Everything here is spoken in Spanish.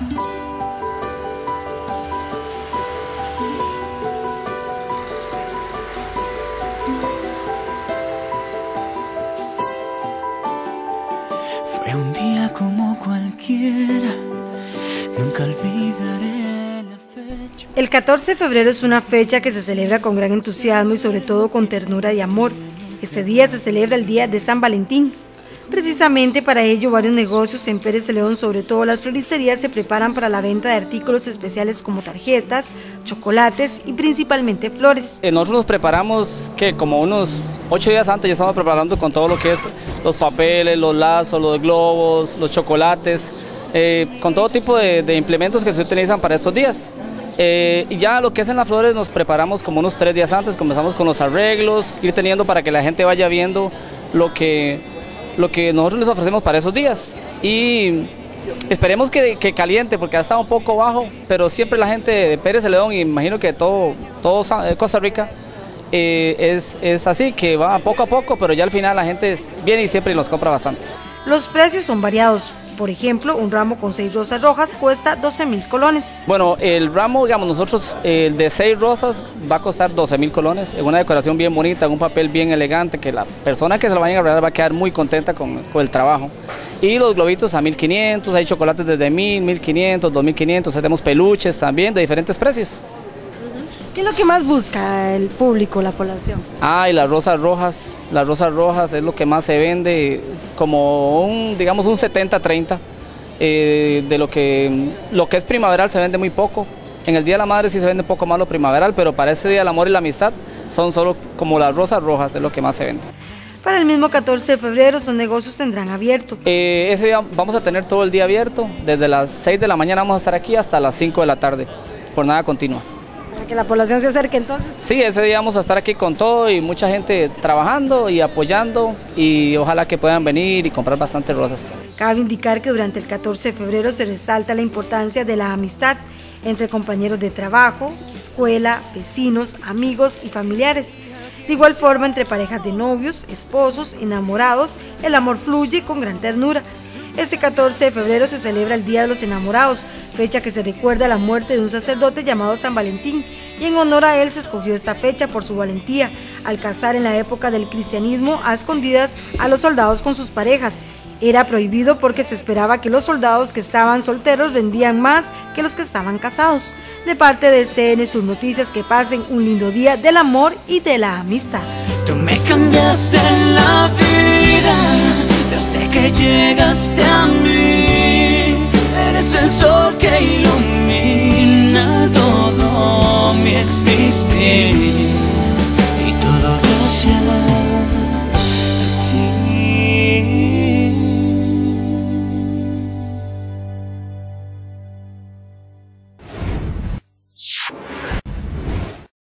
Fue un día como cualquiera, nunca olvidaré la fecha. El 14 de febrero es una fecha que se celebra con gran entusiasmo y sobre todo con ternura y amor. Este día se celebra el Día de San Valentín. Precisamente para ello, varios negocios en Pérez Celedón, sobre todo las floristerías, se preparan para la venta de artículos especiales como tarjetas, chocolates y principalmente flores. Nosotros nos preparamos que como unos 8 días antes ya estamos preparando con todo lo que es los papeles, los lazos, los globos, los chocolates, con todo tipo de implementos que se utilizan para estos días. Y ya lo que es en las flores nos preparamos como unos 3 días antes, comenzamos con los arreglos, ir teniendo para que la gente vaya viendo lo que nosotros les ofrecemos para esos días. Y esperemos que caliente, porque ha estado un poco bajo, pero siempre la gente de Pérez Celedón, y imagino que todo Costa Rica, es así, que va poco a poco, pero ya al final la gente viene y siempre nos compra bastante. Los precios son variados. Por ejemplo, un ramo con 6 rosas rojas cuesta 12.000 colones. Bueno, el ramo, digamos, nosotros, el de 6 rosas va a costar 12.000 colones, en una decoración bien bonita, en un papel bien elegante, que la persona que se lo vaya a regalar va a quedar muy contenta con el trabajo. Y los globitos a 1.500, hay chocolates desde 1.000, 1.500, 2.500, tenemos peluches también de diferentes precios. ¿Qué es lo que más busca el público, la población? Y las rosas rojas es lo que más se vende, como digamos un 70-30, de lo que es primaveral se vende muy poco. En el Día de la Madre sí se vende un poco más lo primaveral, pero para ese Día del Amor y la Amistad son solo como las rosas rojas, es lo que más se vende. Para el mismo 14 de febrero, esos negocios tendrán abierto. Ese día vamos a tener todo el día abierto, desde las 6 de la mañana vamos a estar aquí hasta las 5 de la tarde, jornada continua. Para que la población se acerque entonces. Sí, ese día vamos a estar aquí con todo y mucha gente trabajando y apoyando, y ojalá que puedan venir y comprar bastantes rosas. Cabe indicar que durante el 14 de febrero se resalta la importancia de la amistad entre compañeros de trabajo, escuela, vecinos, amigos y familiares. De igual forma, entre parejas de novios, esposos, enamorados, el amor fluye con gran ternura. Este 14 de febrero se celebra el Día de los Enamorados, fecha que se recuerda la muerte de un sacerdote llamado San Valentín, y en honor a él se escogió esta fecha por su valentía, al cazar en la época del cristianismo a escondidas a los soldados con sus parejas. Era prohibido porque se esperaba que los soldados que estaban solteros rendían más que los que estaban casados. De parte de CN Sus Noticias, que pasen un lindo día del amor y de la amistad. Tú me cambiaste la vida desde que llegaste a mí. Eres el sol que ilumina todo mi existir.